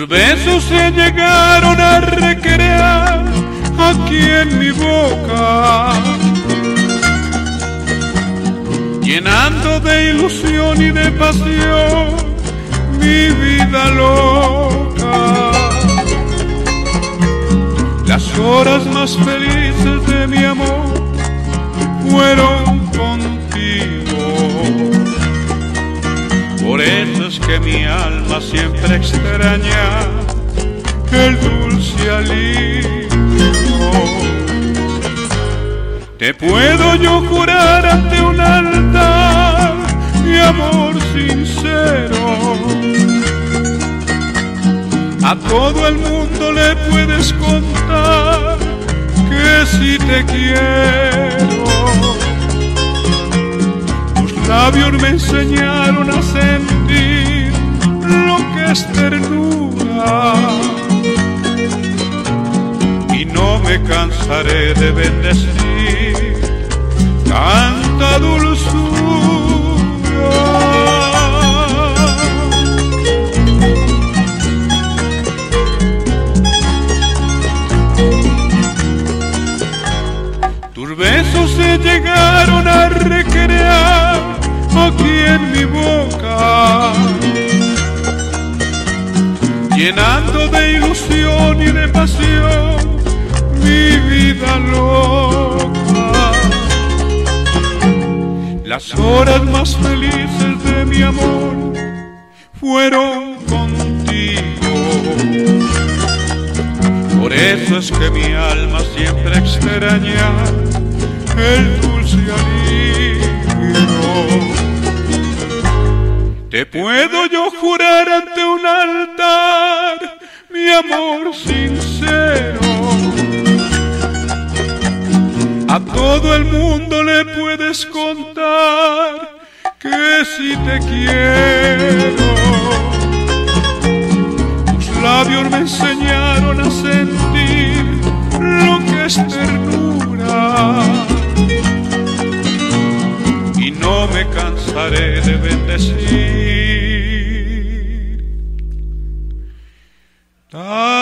Tus besos se llegaron a recrear aquí en mi boca, llenando de ilusión y de pasión mi vida loca. Las horas más felices de mi amor fueron contigo. Por eso es que mi alma siempre extraña el dulce alivio. Te puedo yo jurar ante un altar mi amor sincero. A todo el mundo le puedes contar que si te quiero. Tus labios me enseñaron a sentir lo que es ternura, y no me cansaré de bendecir tanta dulzura. Tus besos se llegaron a recrear aquí en mi boca, llenando de ilusión y de pasión mi vida loca. Las horas más felices de mi amor fueron contigo. Por eso es que mi alma siempre extraña el dulce alivio. Te puedo yo jurar ante un altar mi amor sincero. A todo el mundo le puedes contar que si te quiero. Tus labios me enseñaron a sentir lo que es ternura, y no me cansaré de bendecir